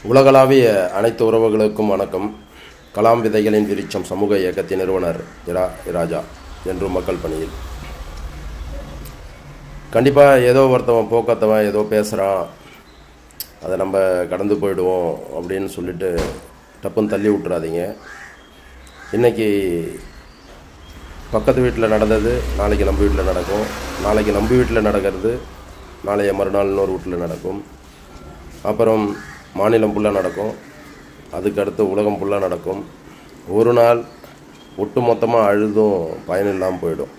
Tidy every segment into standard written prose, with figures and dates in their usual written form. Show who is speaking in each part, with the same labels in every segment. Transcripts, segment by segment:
Speaker 1: உலகளாவிய அனைத்து உறவுகளுக்கும் வணக்கம். கலாம் விதைகளின் விருட்சம் சமூக இயக்கத்தின் நிறுவனர் ராஜா என்றும் மக்கள் பணியில். கண்டிப்பாக ஏதோ ஒருத்தவன் போக்கத்தவன் ஏதோ பேசுகிறான், அதை நம்ம கடந்து போயிடுவோம் அப்படின்னு சொல்லிட்டு டப்புன்னு தள்ளி விட்டுறாதீங்க. இன்றைக்கி பக்கத்து வீட்டில் நடந்தது நாளைக்கு நம்ம வீட்டில் நடக்கும், நாளைக்கு நம்ம வீட்டில் நடக்கிறது நாளைய மறுநாள் இன்னொரு வீட்டில் நடக்கும், அப்புறம் மாநிலம் ஃபுல்லாக நடக்கும், அதுக்கடுத்து உலகம் ஃபுல்லாக நடக்கும். ஒரு நாள் ஒட்டு மொத்தமாக அழுதும் பயனில்லாமல் போயிடும்.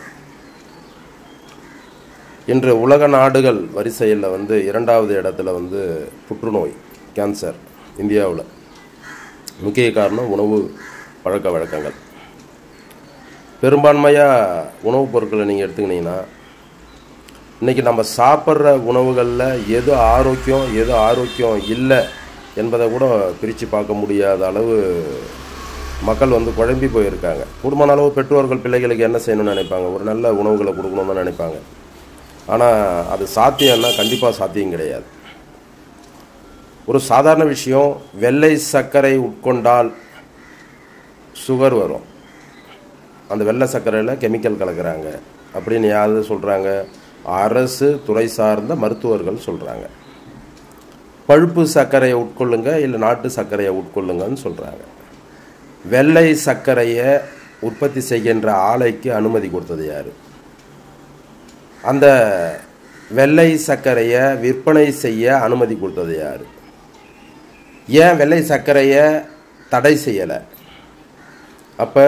Speaker 1: இன்று உலக நாடுகள் வரிசையில் இரண்டாவது இடத்துல புற்றுநோய், கேன்சர் இந்தியாவில். முக்கிய காரணம் உணவு பழக்க வழக்கங்கள். பெரும்பான்மையாக உணவுப் பொருட்களை நீங்கள் எடுத்துக்கினீங்கன்னா இன்றைக்கி நம்ம சாப்பிட்ற உணவுகளில் எது ஆரோக்கியம் இல்லை என்பதை கூட பிரித்து பார்க்க முடியாத அளவு மக்கள் குழம்பி போயிருக்காங்க. கூடுமான அளவு பெற்றோர்கள் பிள்ளைகளுக்கு என்ன செய்யணும்னு நினைப்பாங்க, ஒரு நல்ல உணவுகளை கொடுக்கணும்னு தான் நினைப்பாங்க. ஆனால் அது சாத்தியம்னா கண்டிப்பாக சாத்தியம் கிடையாது. ஒரு சாதாரண விஷயம், வெள்ளை சர்க்கரை உட்கொண்டால் சுகர் வரும். அந்த வெள்ளை சர்க்கரையில் கெமிக்கல் கலக்கிறாங்க அப்படின்னு யாரு சொல்கிறாங்க? அரசு துறை சார்ந்த மருத்துவர்கள் சொல்கிறாங்க. பழுப்பு சர்க்கரையை உட்கொள்ளுங்க, இல்லை நாட்டு சர்க்கரையை உட்கொள்ளுங்கன்னு சொல்கிறாங்க. வெள்ளை சர்க்கரையை உற்பத்தி செய்கின்ற ஆலைக்கு அனுமதி கொடுத்தது யார்? அந்த வெள்ளை சர்க்கரையை விற்பனை செய்ய அனுமதி கொடுத்தது யார்? ஏன் வெள்ளை சர்க்கரையை தடை செய்யலை? அப்போ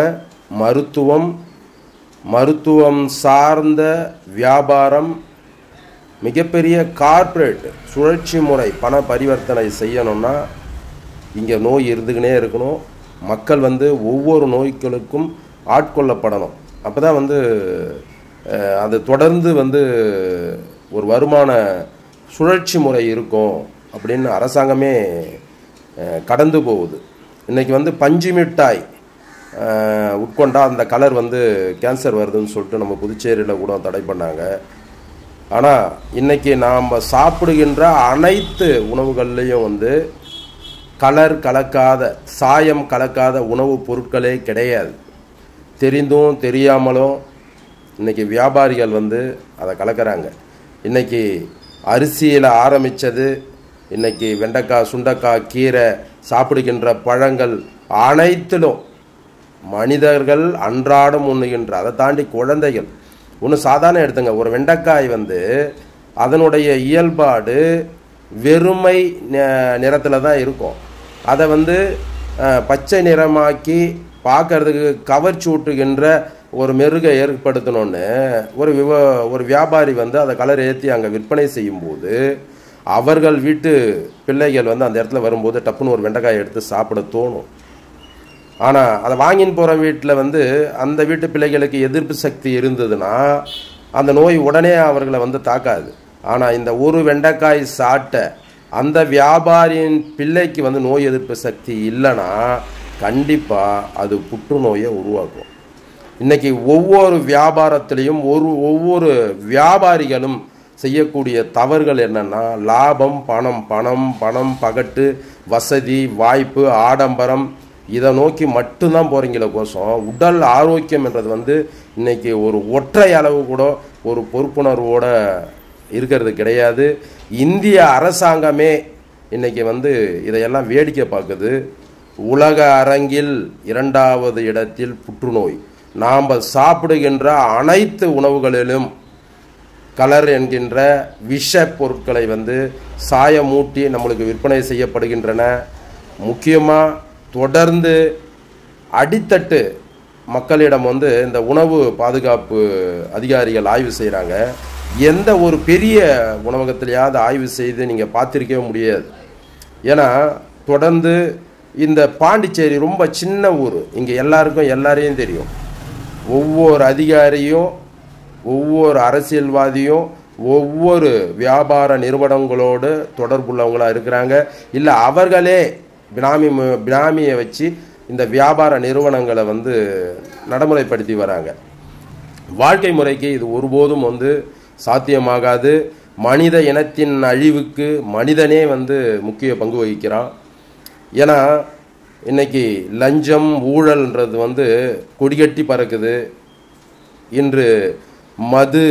Speaker 1: மருத்துவம் சார்ந்த வியாபாரம், மிகப்பெரிய கார்ப்பரேட் சுழற்சி முறை பண பரிவர்த்தனை செய்யணும்னா இங்கே நோய் இருந்துக்கினே இருக்கணும். மக்கள் ஒவ்வொரு நோய்களுக்கும் ஆட்கொள்ளப்படணும். அப்போ தான் அது தொடர்ந்து ஒரு வருமான சுழற்சி முறை இருக்கும் அப்படின்னு அரசாங்கமே கடந்து போகுது. இன்றைக்கி பஞ்சு மிட்டாய் உட்கொண்டா அந்த கலர் கேன்சர் வருதுன்னு சொல்லிட்டு நம்ம புதுச்சேரியில் கூட தடை பண்ணாங்க. ஆனால் இன்றைக்கி நாம் சாப்பிடுகின்ற அனைத்து உணவுகள்லேயும் கலர் கலக்காத, சாயம் கலக்காத உணவுப் பொருட்களே கிடையாது. தெரிந்தும் தெரியாமலும் இன்றைக்கி வியாபாரிகள் அதை கலக்கிறாங்க. இன்றைக்கி அரிசியில் ஆரம்பித்தது, இன்றைக்கி வெண்டைக்காய், சுண்டைக்காய், கீரை, சாப்பிடுகின்ற பழங்கள் அனைத்திலும் மனிதர்கள் அன்றாடம் உண்ணுகின்ற, அதை தாண்டி குழந்தைகள். ஒன்று சாதாரண எடுத்துங்க, ஒரு வெண்டைக்காய் அதனுடைய இயல்பாடு வெறுமை நிறத்தில் தான் இருக்கும். அதை பச்சை நிறமாக்கி பார்க்கறதுக்கு கவர்ச்சி ஊட்டுகின்ற ஒரு மெருகை ஏற்படுத்தணும்னு ஒரு வியாபாரி அதை கலர் ஏற்றி அங்கே விற்பனை செய்யும்போது அவர்கள் வீட்டு பிள்ளைகள் அந்த இடத்துல வரும்போது டப்புன்னு ஒரு வெண்டைக்காய் எடுத்து சாப்பிட தோணும். ஆனால் அதை வாங்கின்னு போகிற வீட்டில் அந்த வீட்டு பிள்ளைகளுக்கு எதிர்ப்பு சக்தி இருந்ததுன்னா அந்த நோய் உடனே அவர்களை தாக்காது. ஆனால் இந்த ஒரு வெண்டைக்காய் சாப்பிட்ட அந்த வியாபாரியின் பிள்ளைக்கு நோய் எதிர்ப்பு சக்தி இல்லைன்னா கண்டிப்பாக அது புற்றுநோயை உருவாக்கும். இன்றைக்கி ஒவ்வொரு வியாபாரத்திலையும் ஒவ்வொரு வியாபாரிகளும் செய்யக்கூடிய தவறுகள் என்னென்னா, லாபம், பணம், பகட்டு, வசதி, வாய்ப்பு, ஆடம்பரம், இதை நோக்கி மட்டும்தான் போகிறீங்களே கோசம் உடல் ஆரோக்கியம் என்றது இன்றைக்கி ஒரு ஒற்றை அளவு கூட ஒரு பொறுப்புணர்வோடு இருக்கிறது கிடையாது. இந்திய அரசாங்கமே இன்றைக்கி இதையெல்லாம் வேடிக்கை பார்க்குது. உலக அரங்கில் 2வது இடத்தில் புற்றுநோய். நாம் சாப்பிடுகின்ற அனைத்து உணவுகளிலும் கலர் என்கின்ற விஷ பொருட்களை சாயமூட்டி நம்மளுக்கு விற்பனை செய்யப்படுகின்றன. முக்கியமாக தொடர்ந்து அடித்தட்டு மக்களிடம் இந்த உணவு பாதுகாப்பு அதிகாரிகள் ஆய்வு செய்கிறாங்க. எந்த ஒரு பெரிய உணவகத்திலையாவது ஆய்வு செய்து நீங்கள் பார்த்துருக்கவே முடியாது. ஏன்னா தொடர்ந்து இந்த பாண்டிச்சேரி ரொம்ப சின்ன ஊர், இங்கே எல்லாரையும் தெரியும். ஒவ்வொரு அதிகாரியும், ஒவ்வொரு அரசியல்வாதியும், ஒவ்வொரு வியாபார நிறுவனங்களோடு தொடர்புள்ளவங்களாக இருக்கிறாங்க. இல்லை அவர்களே பினாமியை வச்சு இந்த வியாபார நிறுவனங்களை நடைமுறைப்படுத்தி வராங்க. வாழ்க்கை முறைக்கு இது ஒருபோதும் சாத்தியமாகாது. மனித இனத்தின் அழிவுக்கு மனிதனே வந்து முக்கிய பங்கு வகிக்கிறான். ஏன்னா இன்னைக்கு லஞ்சம் ஊழல்ன்றது வந்து கொடிகட்டி பறக்குது. இன்று மது,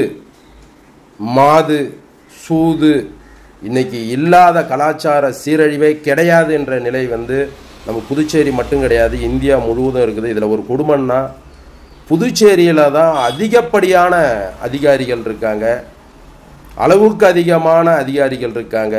Speaker 1: மாது, சூது இன்னைக்கு இல்லாத கலாச்சார சீரழிவே கிடையாது என்ற நிலை வந்து நம்ம புதுச்சேரி மட்டும் கிடையாது, இந்தியா முழுவதும் இருக்குது. இதில் ஒரு கொடுமைன்னா புதுச்சேரியில் தான் அதிகப்படியான அதிகாரிகள் இருக்காங்க, அளவுக்கு அதிகமான அதிகாரிகள் இருக்காங்க.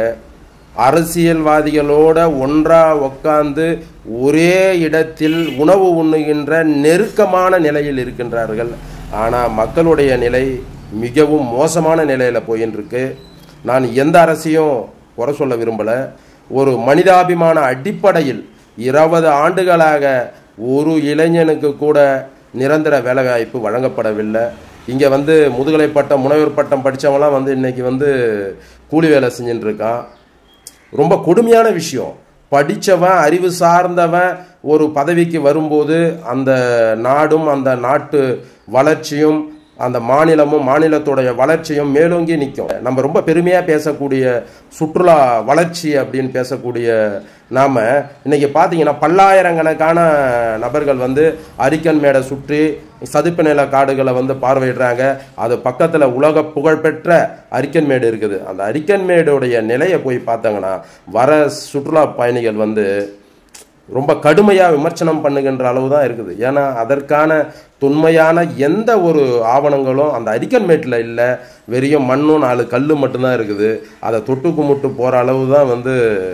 Speaker 1: அரசியல்வாதிகளோட ஒன்றாக உட்கார்ந்து ஒரே இடத்தில் உணவு உண்ணுகின்ற நெருக்கமான நிலையில் இருக்கின்றார்கள். ஆனால் மக்களுடைய நிலை மிகவும் மோசமான நிலையில் போயின்னு இருக்கு. நான் எந்த அரசையும் குறை சொல்ல விரும்பலை. ஒரு மனிதாபிமான அடிப்படையில் 20 ஆண்டுகளாக ஒரு இளைஞனுக்கு கூட நிரந்தர வேலைவாய்ப்பு வழங்கப்படவில்லை. இங்கே வந்து முதுகலை பட்டம், முனைவர் பட்டம் படித்தவங்களாம் வந்து இன்றைக்கி வந்து கூலி வேலை செஞ்சுட்டு இருக்கான். ரொம்ப கொடுமையான விஷயம். படித்தவன், அறிவு சார்ந்தவன் ஒரு பதவிக்கு வரும்போது அந்த நாடும் அந்த நாட்டு வளர்ச்சியும் அந்த மாநிலமும் மாநிலத்துடைய வளர்ச்சியும் மேலோங்கி நிற்கும். நம்ம ரொம்ப பெருமையாக பேசக்கூடிய சுற்றுலா வளர்ச்சி அப்படின்னு பேசக்கூடிய நாம் இன்றைக்கி பார்த்தீங்கன்னா பல்லாயிரக்கணக்கான நபர்கள் வந்து அரிக்கன் மேடை சுற்றி சதுப்பு நில காடுகளை வந்து பார்வையிடுறாங்க. அது பக்கத்தில் உலக புகழ்பெற்ற அரிக்கன் மேடு இருக்குது. அந்த அரிக்கன் மேடுடைய நிலையை போய் பார்த்தாங்கன்னா வர சுற்றுலா பயணிகள் வந்து ரொம்ப கடுமையாக விமர்சனம் பண்ணுகின்ற அளவு தான் இருக்குது. ஏன்னா அதற்கான தொன்மையான எந்த ஒரு ஆவணங்களும் அந்த அரிக்கன் மேட்டில் இல்லை. வெறும் மண்ணும் 4 கல் மட்டும்தான் இருக்குது. அதை தொட்டு கும்பிட்டு போகிற அளவு தான் வந்து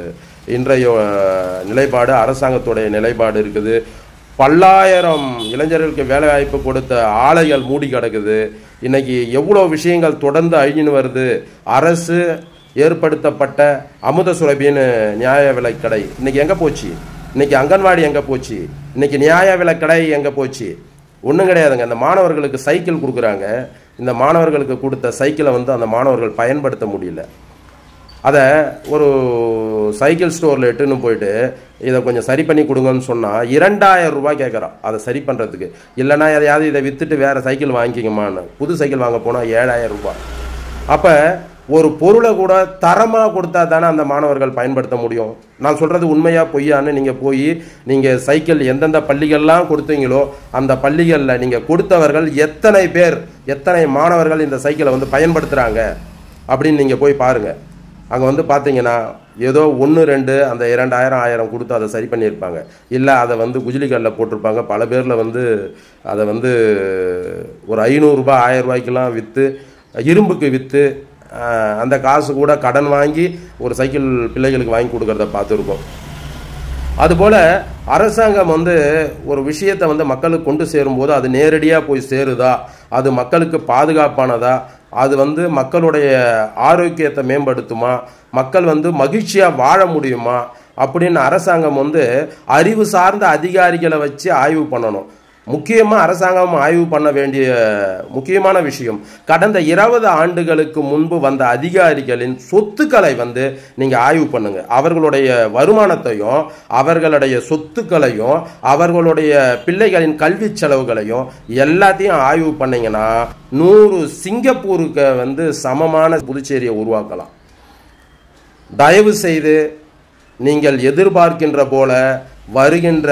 Speaker 1: இன்றைய நிலைப்பாடு, அரசாங்கத்துடைய நிலைப்பாடு இருக்குது. பல்லாயிரம் இளைஞர்களுக்கு வேலை வாய்ப்பு கொடுத்த ஆலைகள் மூடி கிடக்குது. இன்னைக்கு எவ்வளோ விஷயங்கள் தொடர்ந்து அழிஞ்சின்னு வருது. அரசு ஏற்படுத்தப்பட்ட அமுத சுரபின்னு நியாய விலைக்கடை இன்னைக்கு எங்கே போச்சு? இன்னைக்கு அங்கன்வாடி எங்கே போச்சு? இன்னைக்கு நியாய விலைக்கடை எங்கே போச்சு? ஒன்றும் கிடையாதுங்க. அந்த மாணவர்களுக்கு சைக்கிள் கொடுக்குறாங்க. இந்த மாணவர்களுக்கு கொடுத்த சைக்கிளை வந்து அந்த மாணவர்கள் பயன்படுத்த முடியல. அதை ஒரு சைக்கிள் ஸ்டோரில் எட்டுன்னு போயிட்டு இதை கொஞ்சம் சரி பண்ணி கொடுங்கன்னு சொன்னால் 2000 ரூபாய் கேட்குறான் அதை சரி பண்ணுறதுக்கு. இல்லைனா எதையாவது இதை விற்றுட்டு வேறு சைக்கிள் வாங்கிக்கங்கம்மான்னு புது சைக்கிள் வாங்க போனால் 7000 ரூபாய். அப்போ ஒரு பொருளை கூட தரமாக கொடுத்தா தானே அந்த மாணவர்கள் பயன்படுத்த முடியும். நான் சொல்கிறது உண்மையாக பொய்யான்னு நீங்கள் போய் நீங்கள் சைக்கிள் எந்தெந்த பள்ளிகள்லாம் கொடுத்தீங்களோ அந்த பள்ளிகளில் நீங்கள் கொடுத்தவர்கள் எத்தனை பேர், எத்தனை மாணவர்கள் இந்த சைக்கிளை வந்து பயன்படுத்துகிறாங்க அப்படின்னு நீங்கள் போய் பாருங்கள். அங்கே வந்து பார்த்தீங்கன்னா ஏதோ 1-2 அந்த 2000-1000 கொடுத்து அதை சரி பண்ணியிருப்பாங்க. இல்லை அதை வந்து குஜிலிக்கல்லில் போட்டிருப்பாங்க. பல பேரில் வந்து அதை வந்து ஒரு 500 ரூபாய் 1000 ரூபாய்க்கெல்லாம் விற்று இரும்புக்கு விற்று அந்த காசு கூட கடன் வாங்கி ஒரு சைக்கிள் பிள்ளைகளுக்கு வாங்கி கொடுக்கறத பார்த்துருக்கோம். அதுபோல் அரசாங்கம் வந்து ஒரு விஷயத்தை வந்து மக்களுக்கு கொண்டு சேரும்போது அது நேரடியாக போய் சேருதா, அது மக்களுக்கு பாதுகாப்பானதா, அது வந்து மக்களுடைய ஆரோக்கியத்தை மேம்படுத்துமா, மக்கள் வந்து மகிழ்ச்சியாக வாழ முடியுமா அப்படின்னு அரசாங்கம் வந்து அறிவு சார்ந்த அதிகாரிகளை வச்சு ஆய்வு பண்ணணும். முக்கியமாக அரசாங்கம் ஆய்வு பண்ண வேண்டிய முக்கியமான விஷயம், கடந்த 20 ஆண்டுகளுக்கு முன்பு வந்த அதிகாரிகளின் சொத்துக்களை வந்து நீங்கள் ஆய்வு பண்ணுங்க. அவர்களுடைய வருமானத்தையும் அவர்களுடைய சொத்துக்களையும் அவர்களுடைய பிள்ளைகளின் கல்வி செலவுகளையும் எல்லாத்தையும் ஆய்வு பண்ணீங்கன்னா 100 சிங்கப்பூருக்கு வந்து சமமான புதுச்சேரியை உருவாக்கலாம். தயவு செய்து நீங்கள் எதிர்பார்க்கின்ற போல வருகின்ற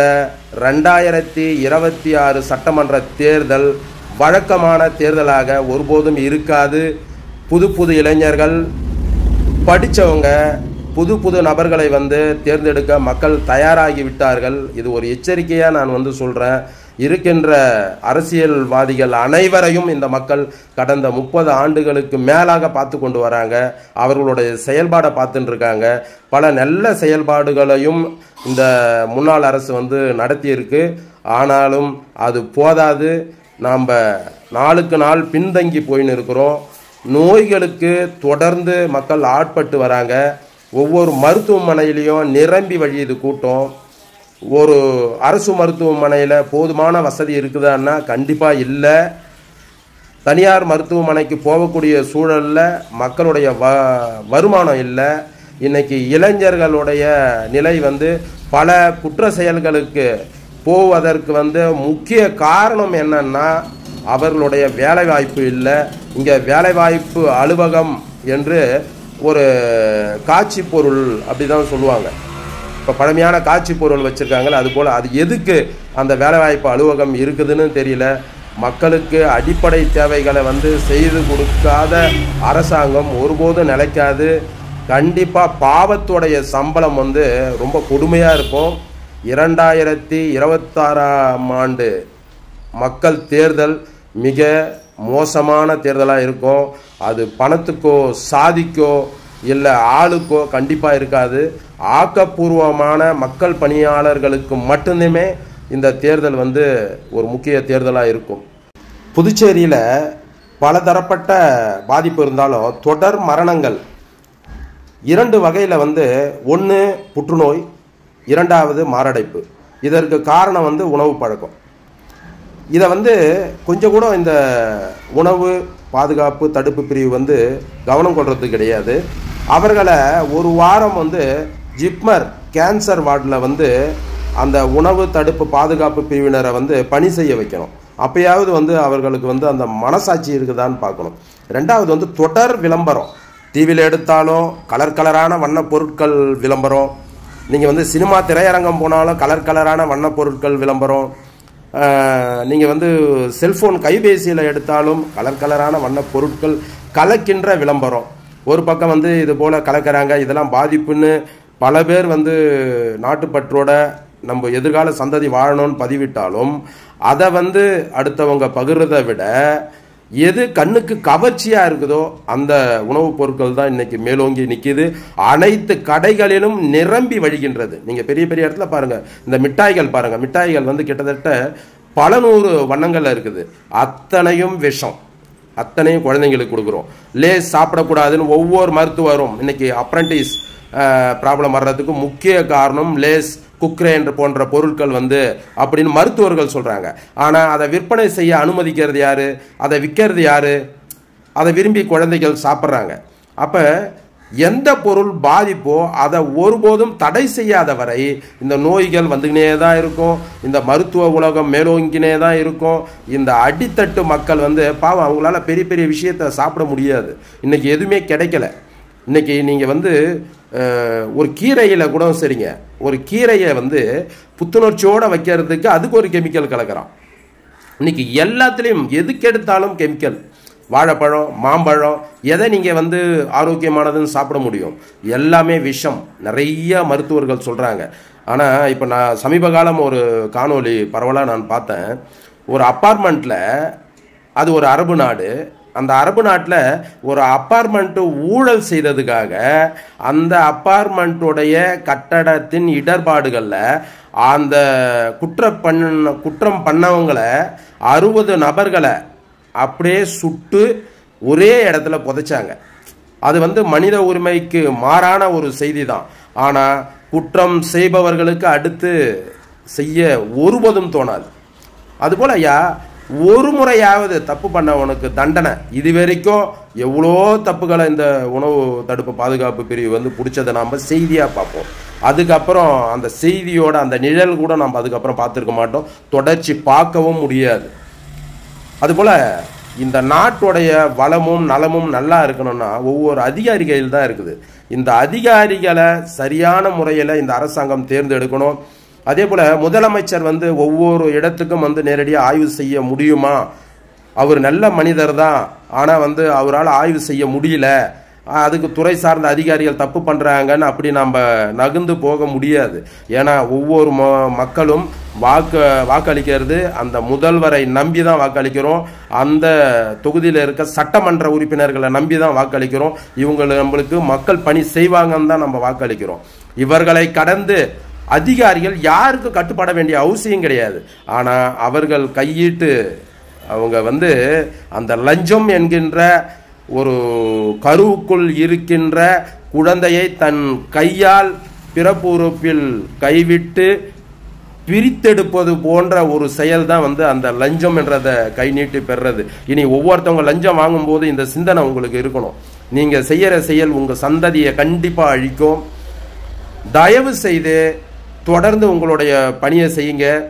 Speaker 1: 2026 சட்டமன்ற தேர்தல் வழக்கமான தேர்தலாக ஒருபோதும் இருக்காது. புது இளைஞர்கள், படித்தவங்க, புது நபர்களை வந்து தேர்ந்தெடுக்க மக்கள் தயாராகி விட்டார்கள். இது ஒரு எச்சரிக்கையாக நான் வந்து சொல்கிறேன். இருக்கின்ற அரசியல்வாதிகள் அனைவரையும் இந்த மக்கள் கடந்த 30 ஆண்டுகளுக்கு மேலாக பார்த்து கொண்டு வராங்க. அவர்களுடைய செயல்பாடை பார்த்துட்டு இருக்காங்க. பல நல்ல செயல்பாடுகளையும் இந்த முன்னாள் அரசு வந்து நடத்தியிருக்கு. ஆனாலும் அது போதாது. நாம் நாளுக்கு நாள் பின்தங்கி போயின்னு இருக்கிறோம். நோய்களுக்கு தொடர்ந்து மக்கள் ஆட்பட்டு வராங்க. ஒவ்வொரு மருத்துவமனையிலையும் நிரம்பி வழியுது கூட்டம். ஒரு அரசு மருத்துவமனையில் போதுமான வசதி இருக்குதான்னா கண்டிப்பாக இல்லை. தனியார் மருத்துவமனைக்கு போகக்கூடிய சூழலில் மக்களுடைய வருமானம் இல்லை. இன்னைக்கு இளைஞர்களுடைய நிலை வந்து பல குற்ற செயல்களுக்கு போவதற்கு வந்து முக்கிய காரணம் என்னன்னா அவர்களுடைய வேலைவாய்ப்பு இல்லை. இங்கே வேலைவாய்ப்பு அலுவலகம் என்று ஒரு காட்சி பொருள் அப்படி தான் சொல்லுவாங்க. இப்போ பழமையான காட்சி பொருள் வச்சுருக்காங்களே, அதுபோல் அது எதுக்கு அந்த வேலைவாய்ப்பு அலுவலகம் இருக்குதுன்னு தெரியல. மக்களுக்கு அடிப்படை தேவைகளை செய்து கொடுக்காத அரசாங்கம் ஒருபோதும் நிலைக்காது. கண்டிப்பாக பாவத்துடைய சம்பளம் ரொம்ப கொடுமையாக இருக்கும். 2026ஆம் ஆண்டு மக்கள் தேர்தல் மிக மோசமான தேர்தலாக இருக்கும். அது பணத்துக்கோ சாதிக்கோ இல்லை ஆளுக்கோ கண்டிப்பாக இருக்காது. ஆக்கப்பூர்வமான மக்கள் பணியாளர்களுக்கு மட்டுமே இந்த தேர்தல் ஒரு முக்கிய தேர்தலாக இருக்கும். புதுச்சேரியில் பலதரப்பட்ட பாதிப்பு இருந்தாலும் தொடர் மரணங்கள் 2 வகையில் ஒன்று புற்றுநோய், 2வது மாரடைப்பு. இதற்கு காரணம் உணவு பழக்கம். இதை கொஞ்சம் கூட இந்த உணவு பாதுகாப்பு தடுப்பு பிரிவு கவனம் கொள்வது கிடையாது. அவர்களை ஒரு வாரம் ஜிப்மர் கேன்சர் வார்டில் அந்த உணவு தடுப்பு பாதுகாப்பு பிரிவினரை பணி செய்ய வைக்கணும். அப்பயாவது அவர்களுக்கு அந்த மனசாட்சி இருக்குதான்னு பார்க்கணும். 2வது தொடர் விளம்பரம். டிவியில் எடுத்தாலும் கலர் கலரான வண்ண பொருட்கள் விளம்பரம். நீங்கள் சினிமா திரையரங்கம் போனாலும் கலர் கலரான வண்ண பொருட்கள் விளம்பரம். நீங்கள் செல்ஃபோன் கைபேசியில் எடுத்தாலும் கலர் கலரான வண்ண பொருட்கள் கலக்கின்ற விளம்பரம். ஒரு பக்கம் இது போல் கலக்கிறாங்க, இதெல்லாம் பாதிப்புன்னு பல பேர் நாட்டுப்பற்றோட நம்ம எதிர்கால சந்ததி வாழணும்னு பதிவிட்டாலும் அதை அடுத்தவங்க பகிர்றதை விட எது கண்ணுக்கு கவர்ச்சியாக இருக்குதோ அந்த உணவுப் பொருட்கள் தான் இன்னைக்கு மேலோங்கி நிற்கிது. அனைத்து கடைகளிலும் நிரம்பி வழிகின்றது. நீங்கள் பெரிய பெரிய இடத்துல பாருங்கள், இந்த மிட்டாய்கள் பாருங்கள், மிட்டாய்கள் கிட்டத்தட்ட பல 100 வண்ணங்கள் இருக்குது. அத்தனையும் விஷம், அத்தனையும் குழந்தைங்களுக்கு கொடுக்குறோம். லேஸ் சாப்பிடக்கூடாதுன்னு ஒவ்வொரு மருத்துவரும் இன்னைக்கு அப்ரண்டிஸ் ப்ராப்ளம் வர்றதுக்கு முக்கிய காரணம் லேஸ், குக்ரேன் போன்ற பொருட்கள் அப்படின்னு மருத்துவர்கள் சொல்கிறாங்க. ஆனால் அதை விற்பனை செய்ய அனுமதிக்கிறது யாரு? அதை விற்கிறது யாரு? அதை விரும்பி குழந்தைகள் சாப்பிட்றாங்க. அப்போ எந்த பொருள் பாதிப்போ அதை ஒருபோதும் தடை செய்யாத வரை இந்த நோய்கள் வந்துக்கினே தான் இருக்கும். இந்த மருத்துவ உலகம் மேலோங்கினே தான் இருக்கும். இந்த அடித்தட்டு மக்கள் பாவம் அவங்களால பெரிய பெரிய விஷயத்தை சாப்பிட முடியாது. இன்னைக்கு எதுவுமே கிடைக்கல. இன்னைக்கு நீங்கள் ஒரு கீரையில் கூட சரிங்க, ஒரு கீரையை புத்துணர்ச்சியோடு வைக்கிறதுக்கு அதுக்கு ஒரு கெமிக்கல் கலக்கிறான். இன்னைக்கு எல்லாத்துலேயும் எதுக்கு எடுத்தாலும் கெமிக்கல். வாழைப்பழம், மாம்பழம், எதை நீங்கள் ஆரோக்கியமானதுன்னு சாப்பிட முடியும்? எல்லாமே விஷம். நிறைய மருத்துவர்கள் சொல்கிறாங்க. ஆனால் இப்போ நான் சமீப காலம் ஒரு காணொளி பரவலாக நான் பார்த்தேன். ஒரு அப்பார்ட்மெண்ட்டில், அது ஒரு அரபு நாடு, அந்த அரபு நாட்டில் ஒரு அப்பார்ட்மெண்ட்டு ஊழல் செய்ததுக்காக அந்த அப்பார்ட்மெண்ட்டுடைய கட்டடத்தின் இடர்பாடுகளில் அந்த குற்றம் பண்ணவங்களை 60 நபர்களை அப்படியே சுட்டு ஒரே இடத்துல புதைச்சாங்க. அது மனித உரிமைக்கு மாறான ஒரு செய்தி தான். ஆனால் குற்றம் செய்பவர்களுக்கு அடுத்து செய்ய ஒருபோதும் தோணாது. அதுபோல் ஐயா, ஒரு முறையாவது தப்பு பண்ணவனுக்கு தண்டனை. இது வரைக்கும் எவ்வளோ தப்புகளை இந்த உணவு தடுப்பு பாதுகாப்பு பிரிவு பிடிச்சதை நாம் செய்தியாக பார்ப்போம். அதுக்கப்புறம் அந்த செய்தியோட அந்த நிழல் கூட நம்ம அதுக்கப்புறம் பார்த்துருக்க மாட்டோம், தொடர்ச்சி பார்க்கவும் முடியாது. அதுபோல் இந்த நாட்டுடைய வளமும் நலமும் நல்லா இருக்கணும்னா ஒவ்வொரு அதிகாரிகள் தான் இருக்குது. இந்த அதிகாரிகளை சரியான முறையில் இந்த அரசாங்கம் தேர்ந்தெடுக்கணும். அதே போல் முதலமைச்சர் ஒவ்வொரு இடத்துக்கும் நேரடியாக ஆய்வு செய்ய முடியுமா? அவர் நல்ல மனிதர் தான், ஆனால் அவரால் ஆய்வு செய்ய முடியல, அதுக்கு துறை சார்ந்த அதிகாரிகள் தப்பு பண்ணுறாங்கன்னு அப்படி நம்ம நகர்ந்து போக முடியாது. ஏன்னா ஒவ்வொரு மக்களும் வாக்களிக்கிறது அந்த முதல்வரை நம்பி தான் வாக்களிக்கிறோம். அந்த தொகுதியில் இருக்க சட்டமன்ற உறுப்பினர்களை நம்பி தான் வாக்களிக்கிறோம். இவங்களை நம்மளுக்கு மக்கள் பணி செய்வாங்கன்னு தான் நம்ம வாக்களிக்கிறோம். இவர்களை கடந்து அதிகாரிகள் யாருக்கு கட்டுப்பட வேண்டிய அவசியம் கிடையாது. ஆனால் அவர்கள் கையிட்டு அவங்க அந்த லஞ்சம் என்கின்ற ஒரு கருவுக்குள் இருக்கின்ற குழந்தையை தன் கையால் பிறப்பு உறுப்பில் கைவிட்டு பிரித்தெடுப்பது போன்ற ஒரு செயல் தான் அந்த லஞ்சம் என்றதை கை நீட்டி பெறுறது. இனி ஒவ்வொருத்தவங்க லஞ்சம் வாங்கும்போது இந்த சிந்தனை உங்களுக்கு இருக்கணும். நீங்கள் செய்கிற செயல் உங்கள் சந்ததியை கண்டிப்பாக அழிக்கும். தயவு செய்து தொடர்ந்து உங்களுடைய பணியை செய்யுங்க.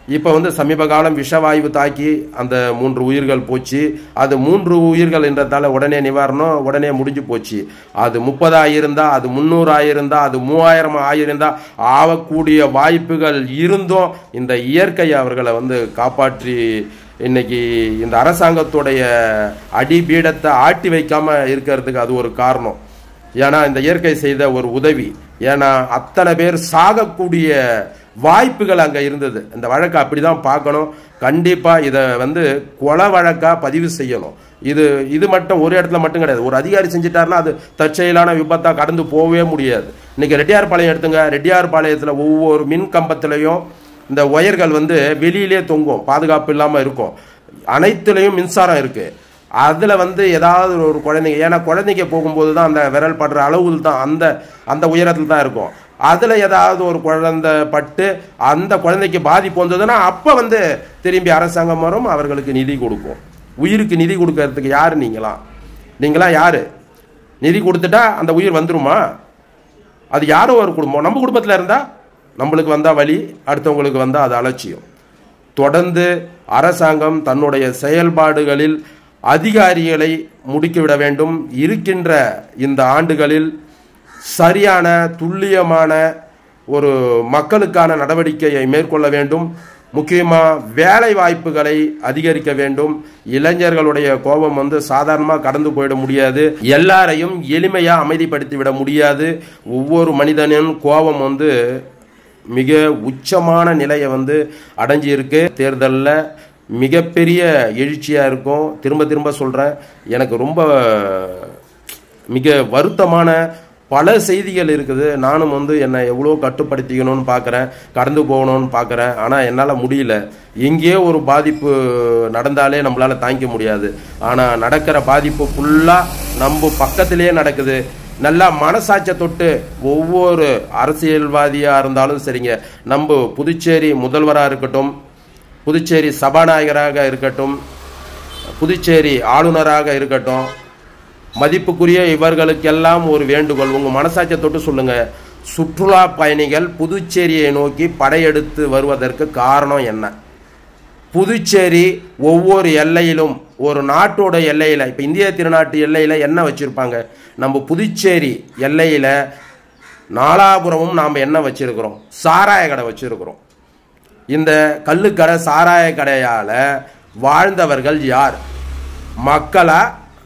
Speaker 1: இப்போ வந்து சமீப காலம் விஷவாயு தாக்கி அந்த 3 உயிர்கள் போச்சு. அது 3 உயிர்கள் என்றதால உடனே நிவாரணம் உடனே முடிஞ்சு போச்சு. அது 30 ஆயிருந்தா, அது 300 ஆயிருந்தா, அது 3000 ஆயிருந்தா ஆகக்கூடிய வாய்ப்புகள் இருந்தும் இந்த இயற்கை அவர்களை வந்து காப்பாற்றி இன்னைக்கு இந்த அரசாங்கத்துடைய அடிபீடத்தை ஆட்டி வைக்காம இருக்கிறதுக்கு அது ஒரு காரணம். ஏன்னா இந்த இயற்கை செய்த ஒரு உதவி. ஏன்னா அத்தனை பேர் சாகக்கூடிய வாய்ப்புகள் அங்கே இருந்தது. இந்த வழக்கை அப்படி தான் பார்க்கணும். கண்டிப்பாக இதை வந்து கொலை வழக்காக பதிவு செய்யணும். இது மட்டும் ஒரு இடத்துல மட்டும் கிடையாது. ஒரு அதிகாரி செஞ்சிட்டாருன்னா அது தற்செயலான விபத்தாக கடந்து போகவே முடியாது. இன்னைக்கு ரெட்டியார்பாளையம் எடுத்துங்க. ரெட்டியார்பாளையத்தில் ஒவ்வொரு மின் கம்பத்திலையும் இந்த ஒயர்கள் வந்து வெளியிலே தொங்கும், பாதுகாப்பு இல்லாமல் இருக்கும். அனைத்துலேயும் மின்சாரம் இருக்குது. அதில் வந்து ஏதாவது ஒரு குழந்தைங்க, ஏன்னா குழந்தைங்க போகும்போது தான் அந்த விரல் படுற அளவுகள் தான் அந்த உயரத்தில் தான் இருக்கும். அதில் ஏதாவது ஒரு குழந்தை பட்டு அந்த குழந்தைக்கு பாதிப்பு வந்ததுன்னா அப்போ வந்து திரும்பி அரசாங்கம் வரும், அவர்களுக்கு நிதி கொடுக்கும். உயிருக்கு நிதி கொடுக்கறதுக்கு யார் நீங்களாம் யார்? நிதி கொடுத்துட்டா அந்த உயிர் வந்துருமா? அது யாரோ ஒரு குடும்பம். நம்ம குடும்பத்தில் இருந்தால் நம்மளுக்கு வந்தால் வலி, அடுத்தவங்களுக்கு வந்தால் அது அலட்சியம். தொடர்ந்து அரசாங்கம் தன்னுடைய செயல்பாடுகளில் அதிகாரிகளை முடுக்கிவிட வேண்டும். இருக்கின்ற இந்த ஆண்டுகளில் சரியான துல்லியமான ஒரு மக்களுக்கான நடவடிக்கையை மேற்கொள்ள வேண்டும். முக்கியமாக வேலை வாய்ப்புகளை அதிகரிக்க வேண்டும். இளைஞர்களுடைய கோபம் வந்து சாதாரணமாக கடந்து போயிட முடியாது. எல்லாரையும் எளிமையாக அமைதிப்படுத்தி விட முடியாது. ஒவ்வொரு மனிதனின் கோபம் வந்து மிக உச்சமான நிலையை வந்து அடைஞ்சி இருக்கு. தேர்தலில் மிகப்பெரிய எழுச்சியாக இருக்கும். திரும்ப சொல்கிறேன், எனக்கு ரொம்ப மிக வருத்தமான பல செய்திகள் இருக்குது. நானும் வந்து என்னை எவ்வளோ கட்டுப்படுத்திக்கணும்னு பார்க்குறேன், கடந்து போகணும்னு பார்க்குறேன். ஆனால் என்னால் முடியல. எங்கேயோ ஒரு பாதிப்பு நடந்தாலே நம்மளால் தாங்கிக்க முடியாது. ஆனால் நடக்கிற பாதிப்பு ஃபுல்லாக நம்ம பக்கத்திலேயே நடக்குது. நல்லா மனசாட்சியை தொட்டு ஒவ்வொரு அரசியல்வாதியாக இருந்தாலும் சரிங்க, நம்ம புதுச்சேரி முதல்வராக இருக்கட்டும், புதுச்சேரி சபாநாயகராக இருக்கட்டும், புதுச்சேரி ஆளுநராக இருக்கட்டும், மதிப்புக்குரிய இவர்களுக்கெல்லாம் ஒரு வேண்டுகோள். உங்கள் மனசாட்சியை தொட்டு சொல்லுங்கள். சுற்றுலா பயணிகள் புதுச்சேரியை நோக்கி படையெடுத்து வருவதற்கு காரணம் என்ன? புதுச்சேரி ஒவ்வொரு எல்லையிலும், ஒரு நாட்டோட எல்லையில், இப்போ இந்திய திருநாட்டு எல்லையில் என்ன வச்சுருப்பாங்க? நம்ம புதுச்சேரி எல்லையில் நாலாபுரமும் நாம் என்ன வச்சுருக்கிறோம்? சாராய கடை வச்சுருக்கிறோம். இந்த கள்ளுக்கடை சாராய கடையால் வாழ்ந்தவர்கள் யார்? மக்களா,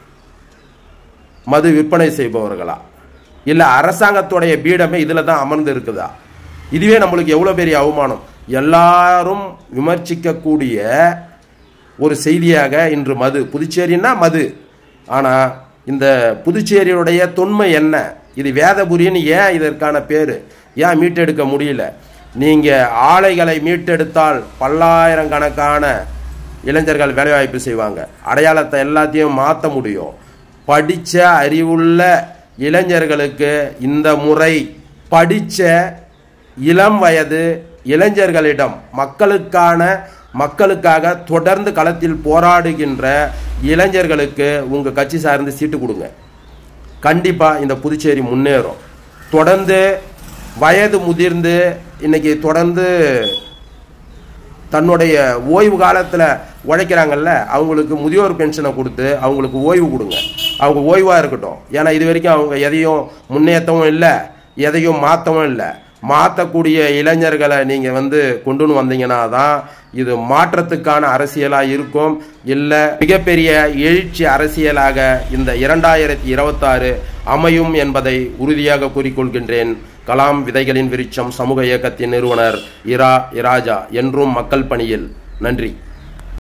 Speaker 1: மது விற்பனை செய்பவர்களா, இல்லை அரசாங்கத்துடைய பீடமே இதில் தான் அமர்ந்து இருக்குதா? இதுவே நம்மளுக்கு எவ்வளோ பெரிய அவமானம். எல்லாரும் விமர்சிக்கக்கூடிய ஒரு செய்தியாக இன்று மது, புதுச்சேரின்னா மது. ஆனால் இந்த புதுச்சேரியுடைய தொன்மை என்ன? இது வேதபுரின்னு ஏன் இதற்கான பேர்? ஏன் மீட்டெடுக்க முடியல? நீங்கள் ஆலைகளை மீட்டெடுத்தால் பல்லாயிரக்கணக்கான இளைஞர்கள் வேலைவாய்ப்பு செய்வாங்க. அடையாளத்தை எல்லாத்தையும் மாற்ற முடியும். படித்த அறிவுள்ள இளைஞர்களுக்கு இந்த முறை படித்த இளம் வயது இளைஞர்களிடம் மக்களுக்காக தொடர்ந்து களத்தில் போராடுகின்ற இளைஞர்களுக்கு உங்கள் கட்சி சார்ந்து சீட்டு கொடுங்க. கண்டிப்பாக இந்த புதுச்சேரி முன்னேறும். தொடர்ந்து வயது முதிர்ந்து இன்னைக்கு தொடர்ந்து தன்னுடைய ஓய்வு காலத்தில் உழைக்கிறாங்கல்ல, அவங்களுக்கு முதியோர் பென்ஷனை கொடுத்து அவங்களுக்கு ஓய்வு கொடுங்க. அவங்க ஓய்வாக இருக்கட்டும். ஏன்னா இது வரைக்கும் அவங்க எதையும் முன்னேற்றவும் இல்லை, எதையும் மாற்றவும் இல்லை. மாற்றக்கூடிய இளைஞர்களை நீங்கள் வந்து கொண்டுன்னு வந்தீங்கன்னா தான் இது மாற்றத்துக்கான அரசியலாக இருக்கும். இல்லை மிகப்பெரிய எழுச்சி அரசியலாக இந்த 2026 அமையும் என்பதை உறுதியாக கூறிக்கொள்கின்றேன். கலாம் விதைகளின் விருட்சம் சமூக இயக்கத்தின் நிறுவனர் இரா இராஜா, என்றும் மக்கள் பணியில். நன்றி.